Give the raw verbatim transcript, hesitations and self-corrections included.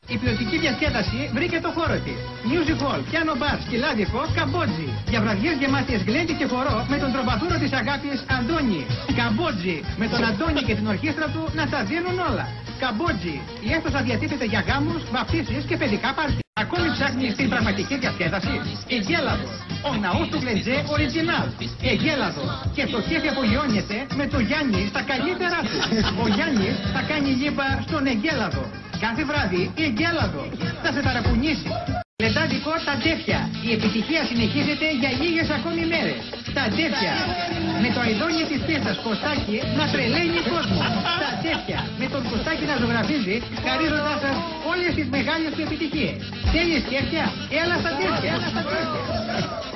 Η ποιοτική διασκέδαση βρήκε το χώρο της. Music hall, piano bar, σκυλάδικο, καμπότζι. Για βραδιές γεμάτιες γλέντι και χορό με τον τροπαθούρο της αγάπης Αντώνη. Καμπότζι, με τον Αντώνη και την ορχήστρα του να τα δίνουν όλα. Καμπότζι, η αίθουσα διατίθεται για γάμους, βαπτίσεις και παιδικά πάρτι. Ακόμη ψάχνεις την πραγματική διασκέδαση? Αιγέλαδο. Ο ναός του Γλεντζέ Original. Αιγέλαδο. Και το κέφι απογειώνεται με το Γιάννη στα καλύτερά του. Ο Γιάννης θα κάνει λίμπα στον Αιγέλαδο. Κάθε βράδυ η Αιγέλαδο θα σε ταρακουνήσει. Λεντάδικο τα ντέφια. Η επιτυχία συνεχίζεται για λίγες ακόμη μέρες. Τα ντέφια. Με το αηδόνι της πίστας Κωστάκη να τρελαίνει κόσμο. Τα ντέφια. Με τον Κωστάκη να ζωγραφίζει, χαρίζοντας σας όλες τις μεγάλες του επιτυχίες. Θέλεις κέφια? Έλα στα ντέφια.